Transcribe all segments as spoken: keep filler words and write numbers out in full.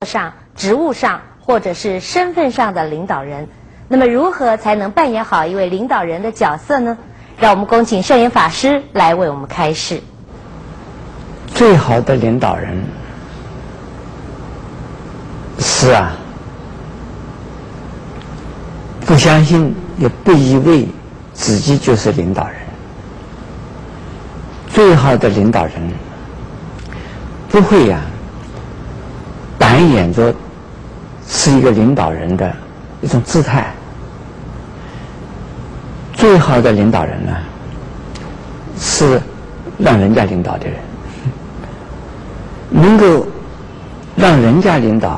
上、职务上或者是身份上的领导人。那么，如何才能扮演好一位领导人的角色呢？让我们恭请圣严法师来为我们开示。 最好的领导人是啊，不相信也不以为自己就是领导人。最好的领导人不会呀、啊、扮演着是一个领导人的一种姿态。最好的领导人呢，是让人家领导的人，能够让人家领导，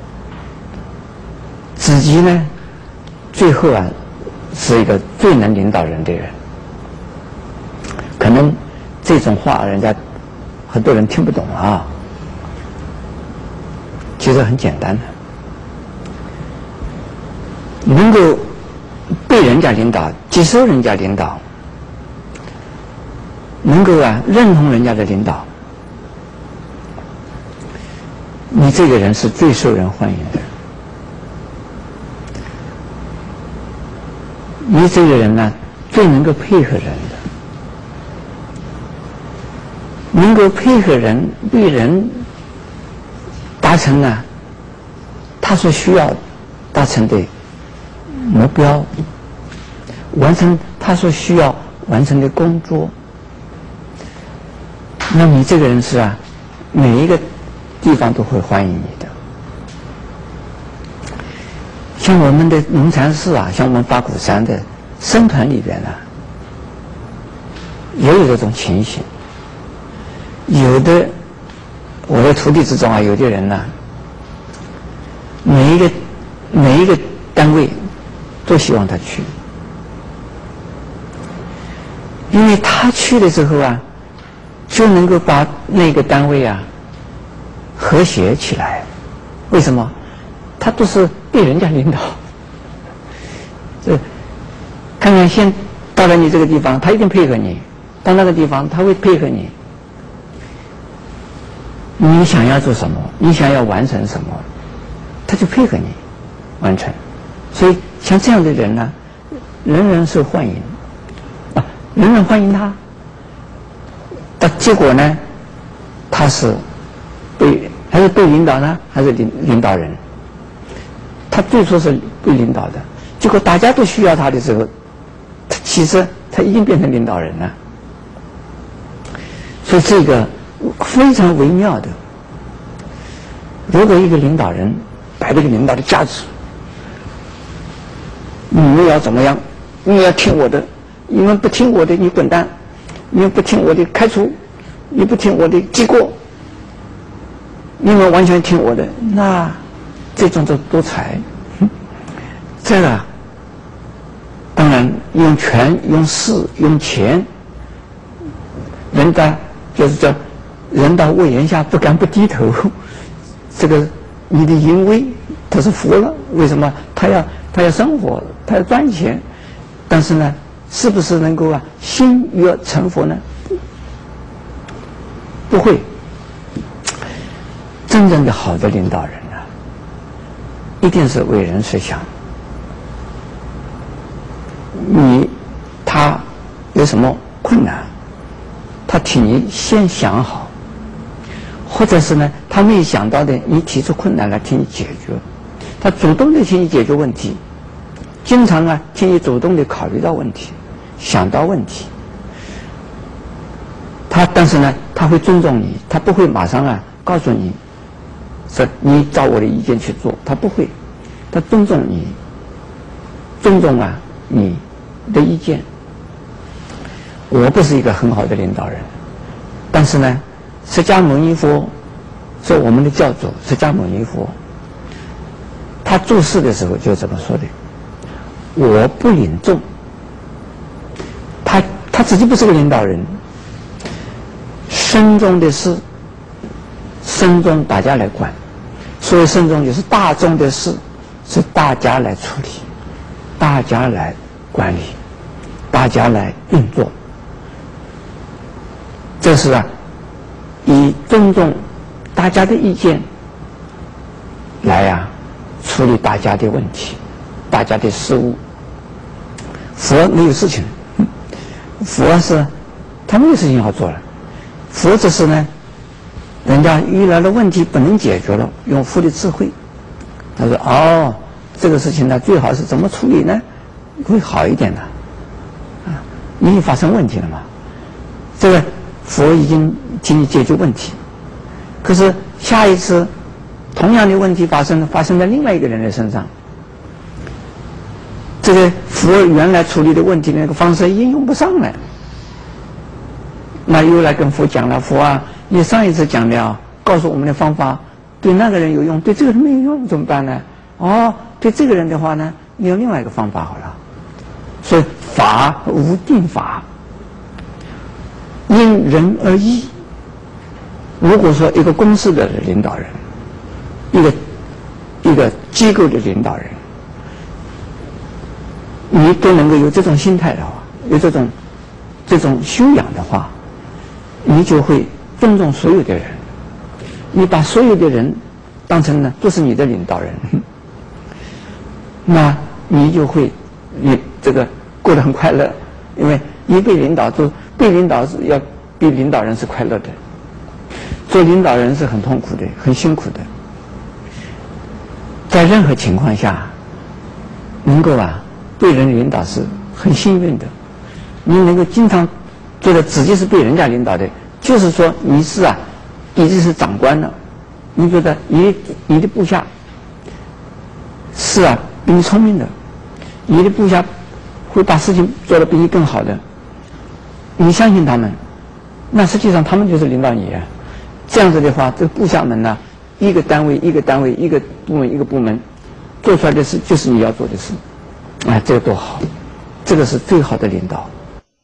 自己呢，最后啊，是一个最能领导人的人。可能这种话人家很多人听不懂啊，其实很简单的，能够被人家领导，接受人家领导，能够啊认同人家的领导，你这个人是最受人欢迎的。你这个人呢，最能够配合人的，能够配合人，为人达成呢他所需要达成的目标，完成他所需要完成的工作。那你这个人是啊，每一个地方都会欢迎你的。像我们的龙禅寺啊，像我们八股山的僧团里边呢、啊，也有这种情形。有的我的徒弟之中啊，有的人呢、啊，每一个每一个单位都希望他去，因为他去的时候啊，就能够把那个单位啊和谐起来。为什么？他都是被人家领导。这看看先到了你这个地方，他一定配合你；到那个地方，他会配合你。你想要做什么，你想要完成什么，他就配合你完成。所以像这样的人呢，人人受欢迎啊，人人欢迎他。但结果呢，他是被还是被领导呢，还是领领导人？他最初是被领导的，结果大家都需要他的时候，他其实他已经变成领导人了。所以这个非常微妙的。如果一个领导人摆这个领导的架子，你们要怎么样？你们要听我的，你们不听我的，你滚蛋！你们不听我的，开除！你不听我的，记过！你们完全听我的，那这种叫独裁。这个当然用权、用势、用钱，人家就是叫人到屋檐下不敢不低头。这个你的淫威他是服了，为什么？他要他要生活，他要赚钱，但是呢，是不是能够啊心悦诚服呢？不会。真正的好的领导人啊，一定是为人设想。你他有什么困难，他替你先想好，或者是呢，他没想到的，你提出困难来替你解决，他主动的替你解决问题，经常啊替你主动的考虑到问题，想到问题。他但是呢，他会尊重你，他不会马上啊告诉你，说你照我的意见去做，他不会，他尊重你，尊重啊你的意见。我不是一个很好的领导人，但是呢，释迦牟尼佛是我们的教主，释迦牟尼佛他做事的时候就这么说的：我不领众。他他自己不是个领导人，身中的事，身中大家来管。所谓身中就是大众的事，是大家来处理，大家来管理，大家来运作。这是啊，以尊重大家的意见来呀、啊、处理大家的问题、大家的事物。佛没有事情，佛是他没有事情要做了。佛只是呢，人家遇到的问题不能解决了，用佛的智慧，他说哦，这个事情呢最好是怎么处理呢？会好一点的。啊，你发生问题了嘛？这个佛已经替你解决问题，可是下一次同样的问题发生发生在另外一个人的身上，这个佛原来处理的问题的那个方式应用不上来，那又来跟佛讲了，佛啊，你上一次讲的啊，告诉我们的方法对那个人有用，对这个人没有用怎么办呢？哦，对这个人的话呢，你用另外一个方法好了。所以法无定法，因人而异。如果说一个公司的领导人，一个一个机构的领导人，你都能够有这种心态的话，有这种这种修养的话，你就会尊重所有的人，你把所有的人当成呢都是你的领导人，那你就会你这个过得很快乐，因为你被领导做，被领导是要比领导人是快乐的，做领导人是很痛苦的，很辛苦的。在任何情况下，能够啊被人领导是很幸运的。你能够经常觉得自己是被人家领导的，就是说你是啊，已经是长官了。你觉得你你的部下是啊比你聪明的，你的部下会把事情做得比你更好的，你相信他们，那实际上他们就是领导你啊。这样子的话，这个部下们呢，一个单位一个单位，一个部门一个部门做出来的事就是你要做的事，哎，这个多好，这个是最好的领导。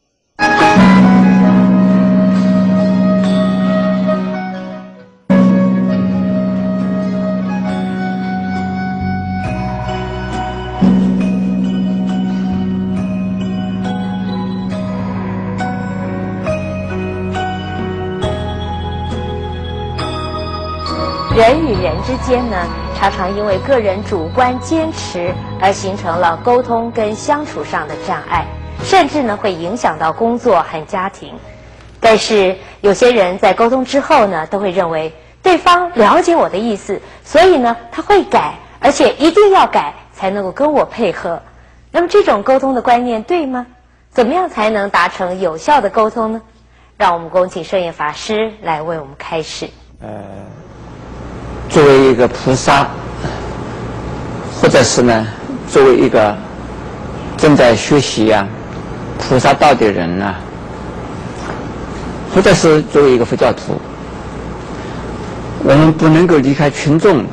人与人之间呢，常常因为个人主观坚持而形成了沟通跟相处上的障碍，甚至呢会影响到工作和家庭。但是有些人在沟通之后呢，都会认为对方了解我的意思，所以呢他会改，而且一定要改才能够跟我配合。那么这种沟通的观念对吗？怎么样才能达成有效的沟通呢？让我们恭请圣严法师来为我们开示。 呃。作为一个菩萨，或者是呢，作为一个正在学习呀、啊、菩萨道的人呢、啊，或者是作为一个佛教徒，我们不能够离开群众，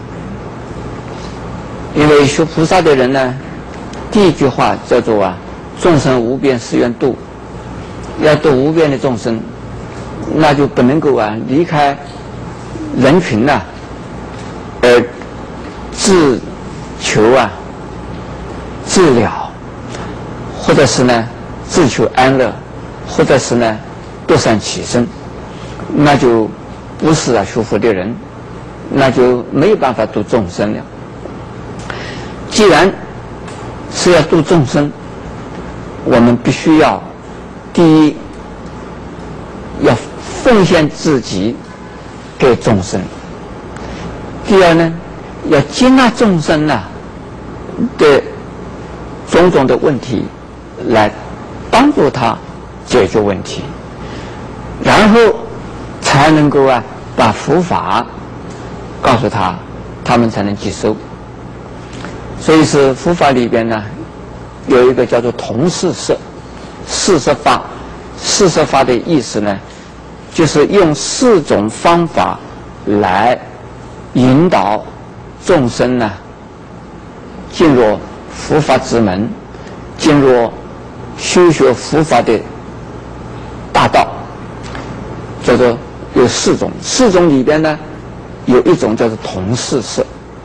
因为学菩萨的人呢，第一句话叫做啊，众生无边誓愿度，要度无边的众生，那就不能够啊离开人群呐、啊。而自求啊治疗，或者是呢自求安乐，或者是呢独善其身，那就不是啊学佛的人，那就没有办法度众生了。既然是要度众生，我们必须要第一要奉献自己给众生。第二呢，要接纳众生呢、啊、的种种的问题，来帮助他解决问题，然后才能够啊把佛法告诉他，他们才能接受。所以是佛法里边呢有一个叫做同事摄，四摄法，四摄法的意思呢，就是用四种方法来引导众生呢进入佛法之门，进入修学佛法的大道，叫做有四种，四种里边呢有一种叫做同事摄。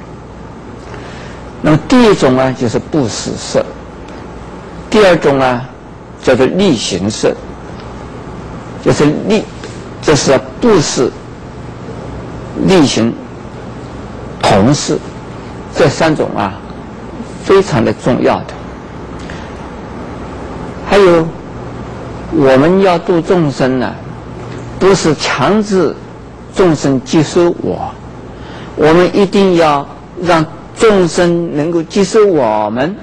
那么第一种啊就是布施摄，第二种啊叫做力行摄，就是力，就是要布施力行同事， 这三种啊，非常的重要的。还有，我们要度众生呢，不是强制众生接受我，我们一定要让众生能够接受我们。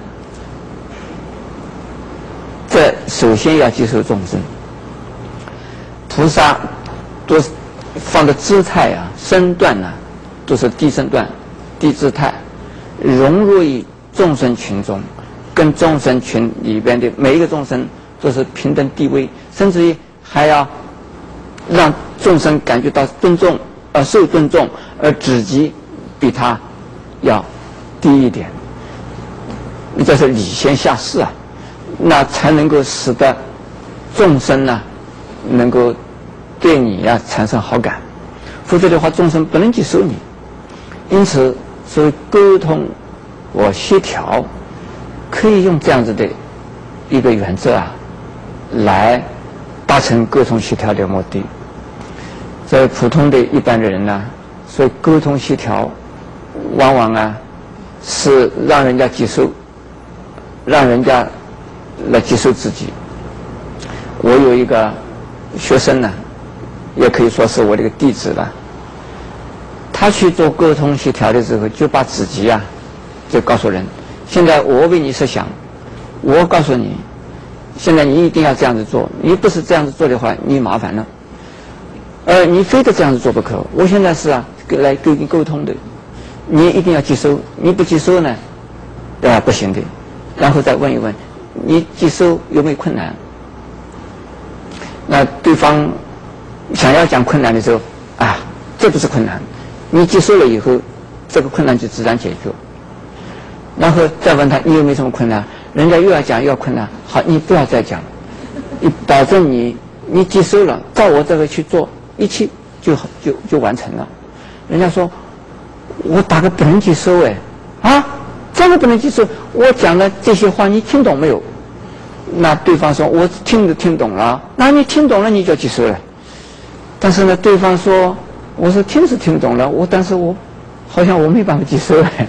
这首先要接受众生。菩萨都放的姿态啊、身段啊，都是低身段、低姿态，融入于众生群中，跟众生群里边的每一个众生都是平等地位，甚至于还要让众生感觉到尊重，而受尊重，而自己比他要低一点。这是礼贤下士啊，那才能够使得众生呢、啊、能够对你呀、啊、产生好感，否则的话众生不能接受你。因此，所谓沟通和协调，可以用这样子的一个原则啊，来达成沟通协调的目的。在普通的一般的人呢、啊，所以沟通协调，往往啊是让人家接受，让人家来接受自己。我有一个学生呢，也可以说是我这个弟子了。他去做沟通协调的时候，就把自己啊，就告诉人：现在我为你设想，我告诉你，现在你一定要这样子做，你不是这样子做的话，你麻烦了。呃，你非得这样子做不可。我现在是啊，来跟你沟通的，你一定要接受，你不接受呢，啊不行的。然后再问一问，你接受有没有困难？那对方想要讲困难的时候，啊，这不是困难，你接受了以后，这个困难就自然解决。然后再问他你有没有什么困难，人家又要讲又要困难，好，你不要再讲，你保证你你接受了，照我这个去做，一切就就就完成了。人家说，我大概不能接受哎，啊，真的不能接受，我讲的这些话你听懂没有？那对方说我听都听懂了，那你听懂了你就接受了。但是呢，对方说我是听是听懂了，我但是我好像我没办法接受哎。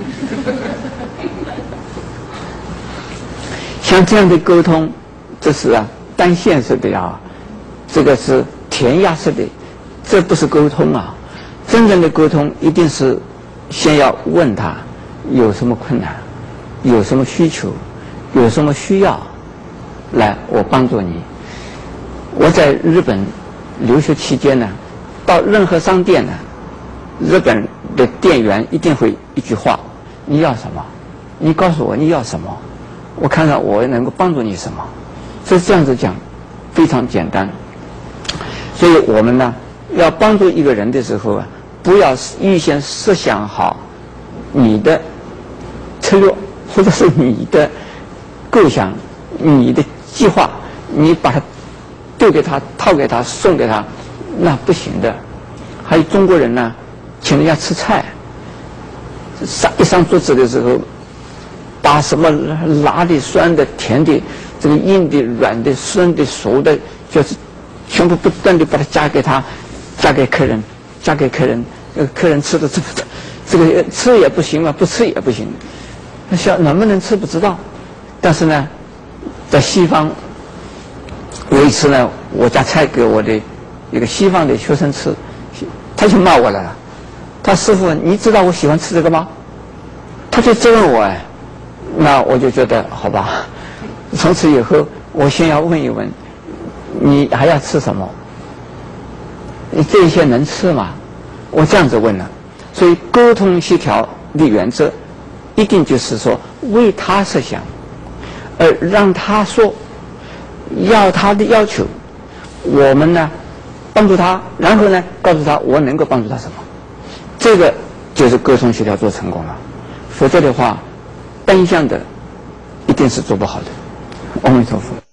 像这样的沟通，这是啊单线式的呀，这个是填鸭式的，这不是沟通啊。真正的沟通一定是先要问他有什么困难，有什么需求，有什么需要，来我帮助你。我在日本留学期间呢，到任何商店呢，日本的店员一定会一句话：你要什么？你告诉我你要什么，我看看我能够帮助你什么。所以这样子讲非常简单。所以我们呢要帮助一个人的时候啊，不要预先设想好你的策略或者是你的构想、你的计划，你把它丢给他、套给他、送给他，那不行的。还有中国人呢，请人家吃菜，上一上桌子的时候，把什么辣的、酸的、甜的、这个硬的、软的、生的、熟的，就是全部不断的把它夹给他，夹给客人，夹给客人。呃，客人吃的这么这个吃也不行嘛，不吃也不行。那想能不能吃不知道，但是呢，在西方有一次呢，我夹菜给我的一个西方的学生吃，他就骂我了。他师傅，你知道我喜欢吃这个吗？他就质问我哎，那我就觉得好吧。从此以后，我先要问一问，你还要吃什么？你这些能吃吗？我这样子问了。所以沟通协调的原则，一定就是说为他设想，而让他说，要他的要求，我们呢帮助他，然后呢告诉他我能够帮助他什么，这个就是沟通协调做成功了。否则的话，单向的一定是做不好的。阿弥陀佛。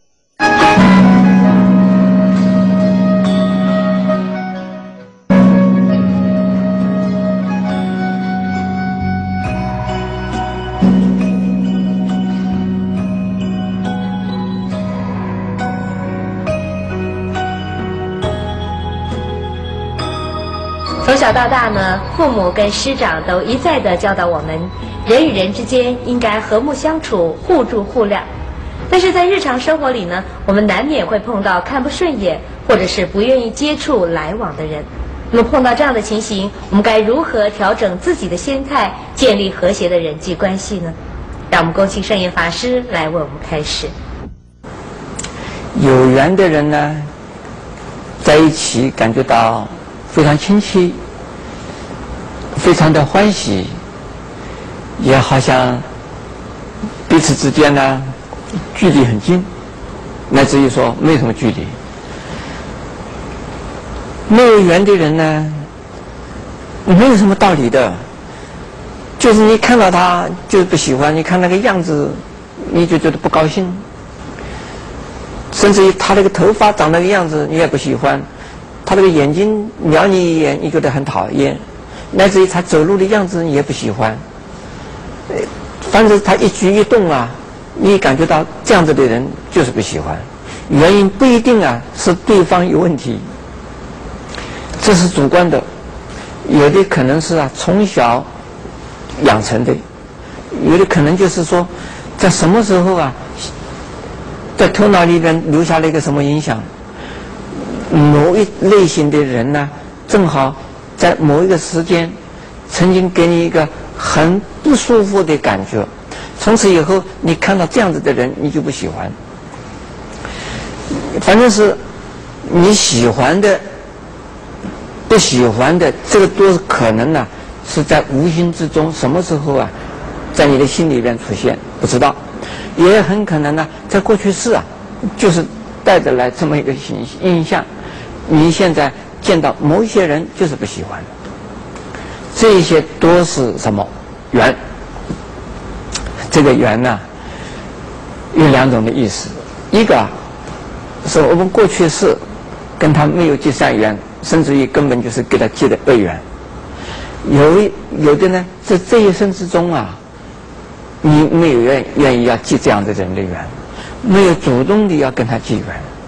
小到大呢，父母跟师长都一再的教导我们，人与人之间应该和睦相处，互助互谅。但是在日常生活里呢，我们难免会碰到看不顺眼，或者是不愿意接触来往的人。那么碰到这样的情形，我们该如何调整自己的心态，建立和谐的人际关系呢？让我们恭请圣严法师来为我们开始。 有缘的人呢，在一起感觉到非常亲切，非常的欢喜，也好像彼此之间呢距离很近，乃至于说没什么距离。没有缘的人呢，没有什么道理的，就是你看到他就是不喜欢，你看那个样子你就觉得不高兴，甚至于他那个头发长那个样子你也不喜欢，他那个眼睛瞄你一眼你觉得很讨厌，乃至于他走路的样子你也不喜欢，反正他一举一动啊，你感觉到这样子的人就是不喜欢，原因不一定啊是对方有问题，这是主观的，有的可能是啊从小养成的，有的可能就是说在什么时候啊在头脑里边留下了一个什么影响，某一类型的人呢正好在某一个时间曾经给你一个很不舒服的感觉，从此以后你看到这样子的人你就不喜欢，反正是你喜欢的不喜欢的，这个都是可能呢、啊、是在无形之中什么时候啊在你的心里边出现不知道，也很可能呢在过去式啊就是带着来这么一个形印象，你现在见到某一些人就是不喜欢，这一些都是什么缘。这个缘呢、啊、有两种的意思，一个、啊、是我们过去式跟他没有结善缘，甚至于根本就是给他结的恶缘，有有的呢在这一生之中啊你没有愿愿意要结这样的人的缘，没有主动的要跟他结缘，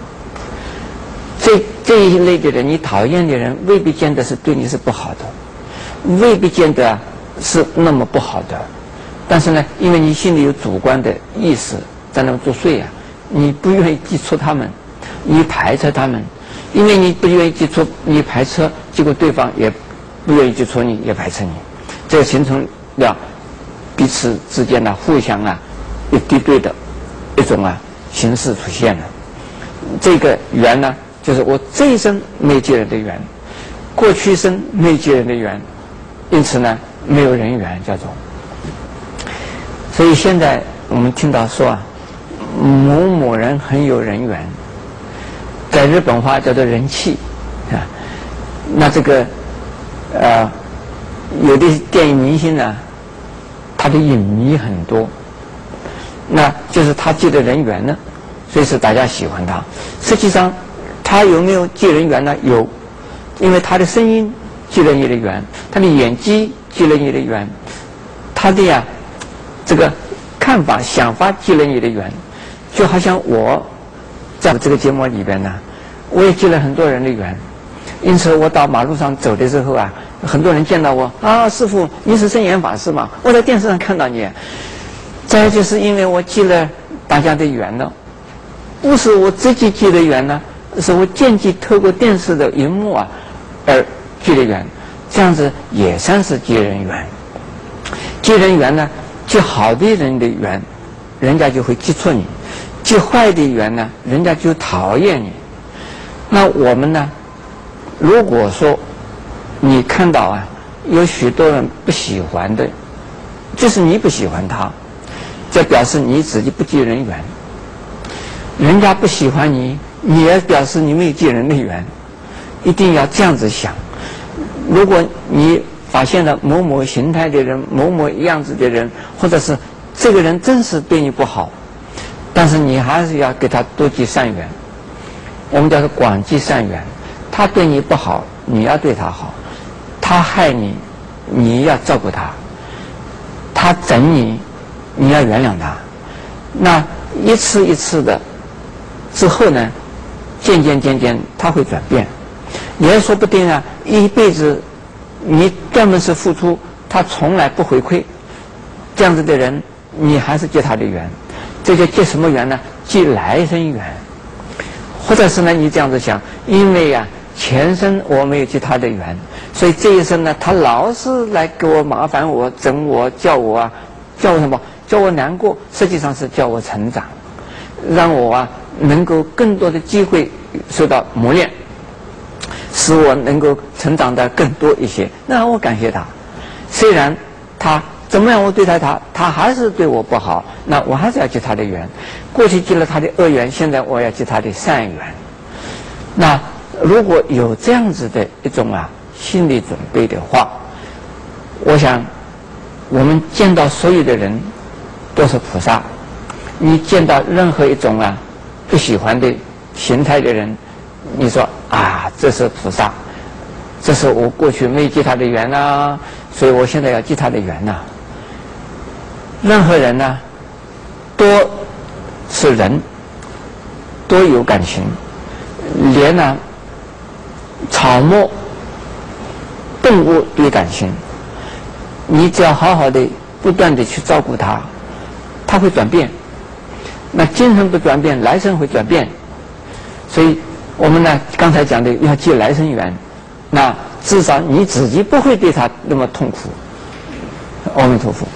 这这一类的人你讨厌的人未必见得是对你是不好的，未必见得是那么不好的，但是呢因为你心里有主观的意识在那么作祟啊，你不愿意接触他们，你排斥他们，因为你不愿意接触你排斥，结果对方也不愿意接触你，也排斥你，这个形成了彼此之间呢互相啊有敌对的一种啊形式出现了。这个缘呢就是我这一生没结人的缘，过去生没结人的缘，因此呢没有人缘叫做。所以现在我们听到说啊某某人很有人缘，在日本话叫做人气啊，那这个呃有的电影明星呢他的影迷很多，那就是他结的人缘呢，所以是大家喜欢他。实际上他有没有结人缘呢？有，因为他的声音结了你的缘，他的演技结了你的缘，他的呀这个看法想法结了你的缘。就好像我在这个节目里边呢，我也结了很多人的缘，因此我到马路上走的时候啊，很多人见到我啊，师父你是圣严法师嘛，我在电视上看到你。再就是因为我结了大家的缘了，不是我自己结的缘呢，是我间接透过电视的荧幕啊而结的缘，这样子也算是结人缘。结人缘呢，结好的人的缘人家就会记住你，结坏的缘呢人家就讨厌你。那我们呢，如果说你看到啊有许多人不喜欢的，就是你不喜欢他，这表示你自己不结人缘，人家不喜欢你，你也表示你没有结人的缘，一定要这样子想。如果你发现了某某形态的人，某某样子的人，或者是这个人真是对你不好，但是你还是要给他多结善缘，我们叫做广结善缘。他对你不好，你要对他好，他害你，你要照顾他，他整你，你要原谅他。那一次一次的之后呢，渐渐渐渐他会转变，也说不定啊一辈子你专门是付出，他从来不回馈，这样子的人，你还是结他的缘。这叫结什么缘呢？结来生缘。或者是呢，你这样子想，因为呀、啊，前生我没有结他的缘，所以这一生呢，他老是来给我麻烦我、整我、叫我啊，叫我什么？叫我难过，实际上是叫我成长，让我啊能够更多的机会受到磨练，使我能够成长的更多一些。那我感谢他，虽然他怎么样我对待他，他还是对我不好，那我还是要结他的缘。过去结了他的恶缘，现在我要结他的善缘。那如果有这样子的一种啊心理准备的话，我想我们见到所有的人都是菩萨。你见到任何一种啊不喜欢的形态的人，你说啊这是菩萨，这是我过去没结他的缘啊，所以我现在要结他的缘呐、啊。任何人呢、啊，多是人，多有感情，连呢、啊、草木动物都有感情。你只要好好的不断的去照顾它，它会转变。那今生不转变，来生会转变。所以我们呢刚才讲的要结来生缘，那至少你自己不会对它那么痛苦。阿弥陀佛。